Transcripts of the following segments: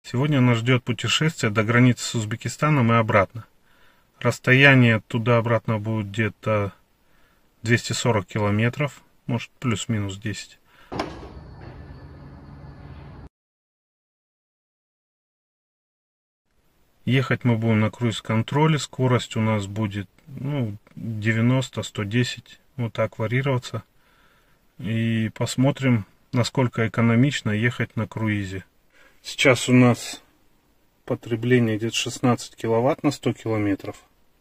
Сегодня нас ждет путешествие до границы с Узбекистаном и обратно. Расстояние туда-обратно будет где-то 240 километров, может плюс-минус 10. Ехать мы будем на круиз-контроле, скорость у нас будет 90-110, вот так варьироваться. И посмотрим, насколько экономично ехать на круизе. Сейчас у нас потребление где-то 16 киловатт на 100 километров.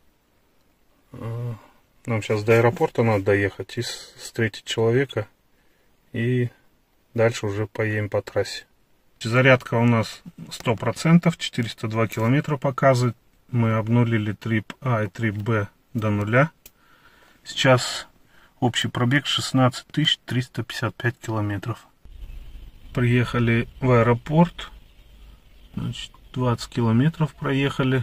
Нам сейчас до аэропорта надо доехать и встретить человека. И дальше уже поедем по трассе. Зарядка у нас 100%, 402 километра показывает. Мы обнулили трип А и трип Б до нуля. Сейчас общий пробег 16 355 километров. Приехали в аэропорт. Значит, 20 километров проехали.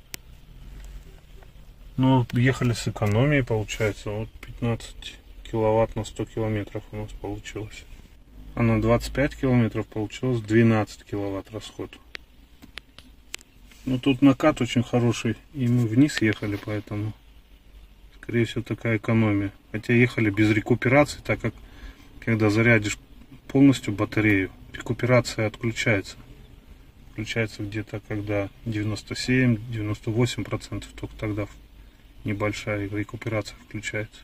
Ну, ехали с экономией, получается. Вот 15 киловатт на 100 километров у нас получилось. А на 25 километров получилось 12 киловатт расход. Ну, тут накат очень хороший. И мы вниз ехали, поэтому, скорее всего, такая экономия. Хотя ехали без рекуперации, так как, когда зарядишь полностью батарею, рекуперация отключается. Включается где-то когда 97-98%, только тогда небольшая рекуперация включается.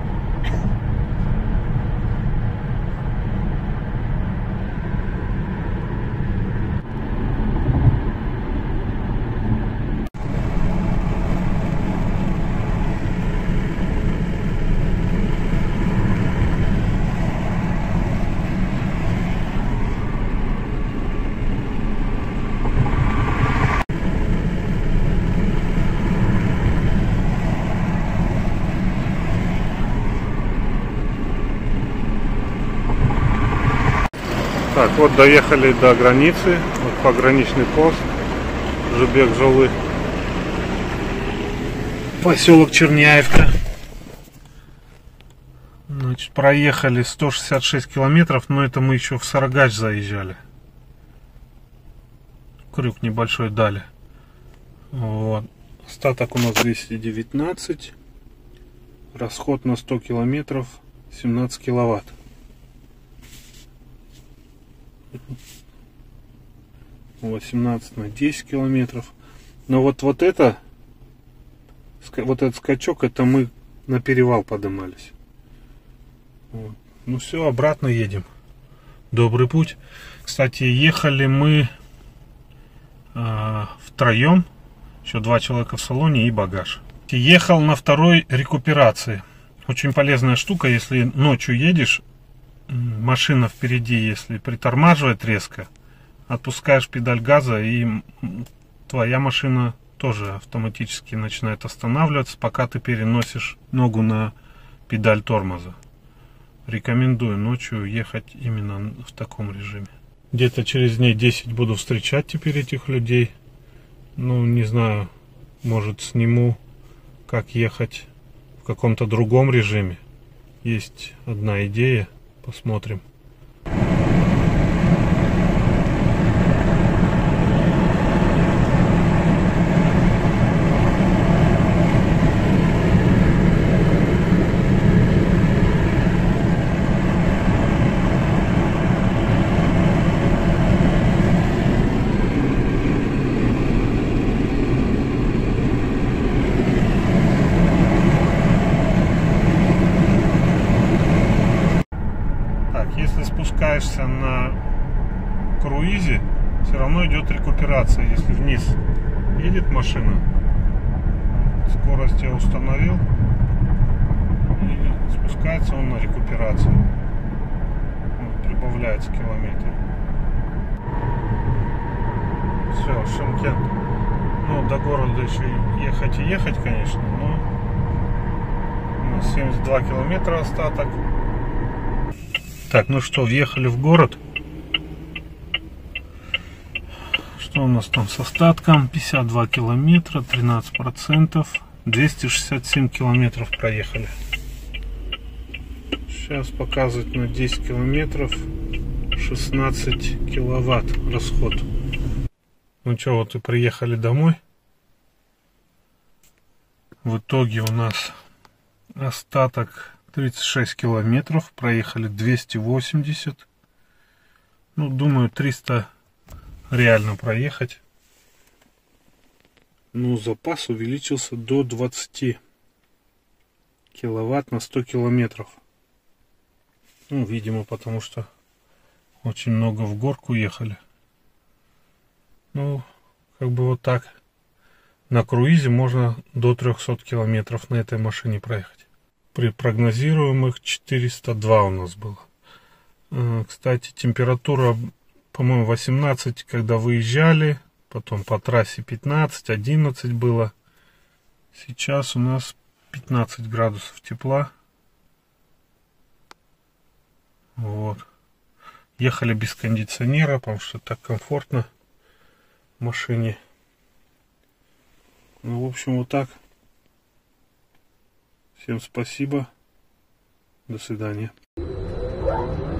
Так, вот доехали до границы, вот пограничный пост, Жыбек-Жолы, поселок Черняевка. Значит, проехали 166 километров, но это мы еще в Сарыгач заезжали. Крюк небольшой дали. Вот. Остаток у нас 219, расход на 100 километров 17 киловатт. 18 на 10 километров. Но вот этот скачок, это мы на перевал поднимались. Вот. Ну все, обратно едем. Добрый путь. Кстати, ехали мы втроем. Еще 2 человека в салоне и багаж. Ехал на второй рекуперации. Очень полезная штука, если ночью едешь. Машина впереди, если притормаживает резко, отпускаешь педаль газа, и твоя машина тоже автоматически начинает останавливаться, пока ты переносишь ногу на педаль тормоза. Рекомендую ночью ехать именно в таком режиме. Где-то через дней 10 буду встречать теперь этих людей. Ну, не знаю, может, сниму, как ехать в каком-то другом режиме. Есть одна идея. Посмотрим. Если спускаешься на круизе, все равно идет рекуперация. Если вниз едет машина, скорость я установил, и спускается он на рекуперацию. Вот, прибавляется километр. Все, Шымкент. Ну, до города еще ехать и ехать, конечно, но у нас 72 километра остаток. Так, ну что, въехали в город. Что у нас там с остатком? 52 километра, 13%, 267 километров проехали. Сейчас показывает на 10 километров 16 киловатт расход. Ну что, вот и приехали домой. В итоге у нас остаток 36 километров. Проехали 280. Ну, думаю, 300 реально проехать. Ну, запас увеличился до 20 киловатт на 100 километров. Ну, видимо, потому что очень много в горку ехали. Ну, как бы вот так. На круизе можно до 300 километров на этой машине проехать. При прогнозируемых 402 у нас было. Кстати, температура, по-моему, 18, когда выезжали. Потом по трассе 15, 11 было. Сейчас у нас 15 градусов тепла. Вот. Ехали без кондиционера, потому что так комфортно в машине. Ну, в общем, вот так. Всем спасибо. До свидания.